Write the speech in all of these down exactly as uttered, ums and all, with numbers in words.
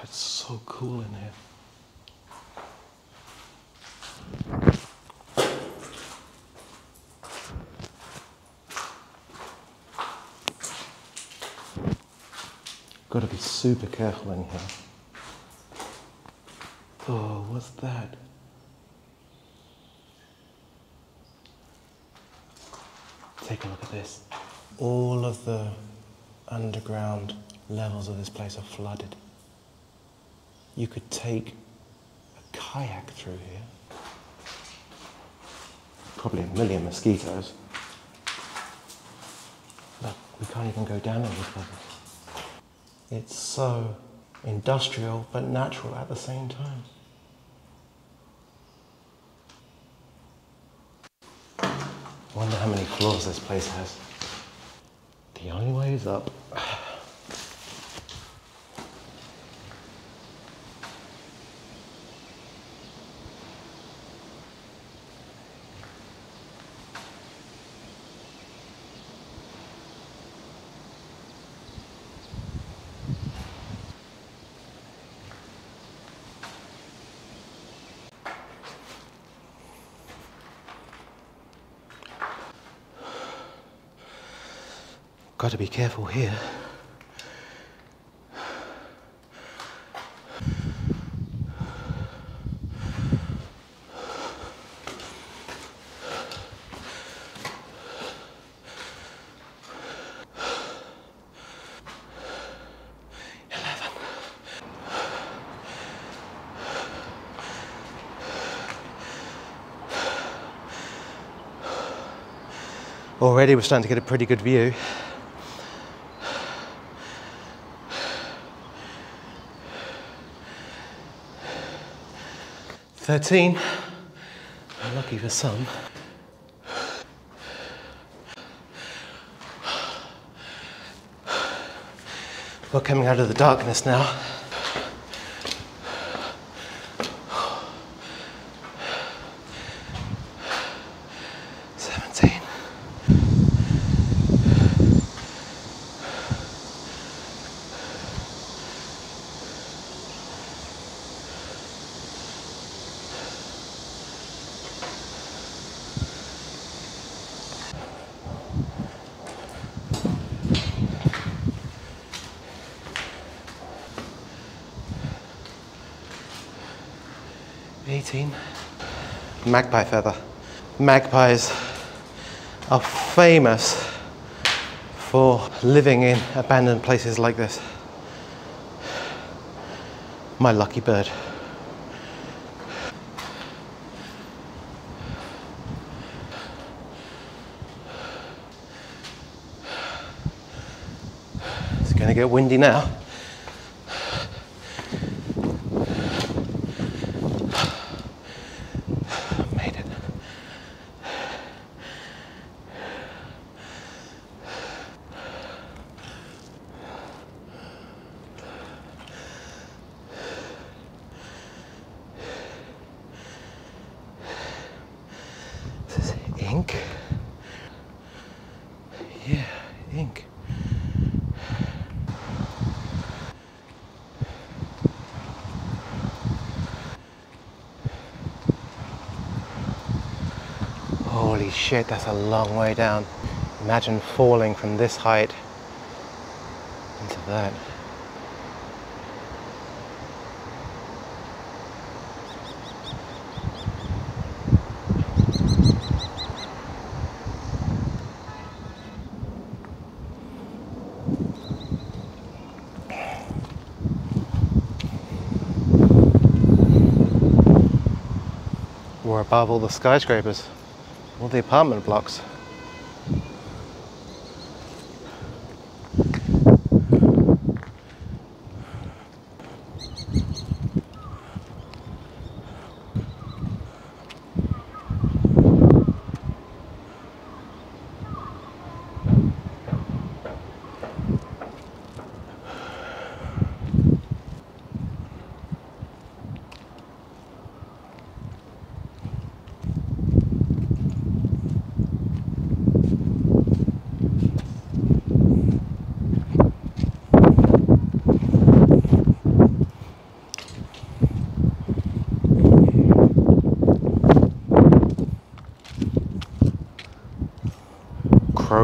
it's so cool in here. Got to be super careful in here. Oh, what's that? Take a look at this. All of the underground levels of this place are flooded. You could take a kayak through here. Probably a million mosquitoes. Look, we can't even go down in these levels. It's so industrial but natural at the same time. I wonder how many floors this place has. The only way is up. Got to be careful here. Eleven. Already we're starting to get a pretty good view. thirteen, lucky for some. We're coming out of the darkness now. seventeen. eighteen. Magpie feather. Magpies are famous for living in abandoned places like this. My lucky bird. It's going to get windy now. Ink? Yeah, ink. Holy shit, that's a long way down. Imagine falling from this height into that. We're above all the skyscrapers, all the apartment blocks.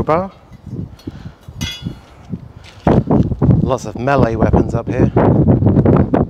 crowbar. Lots of melee weapons up here.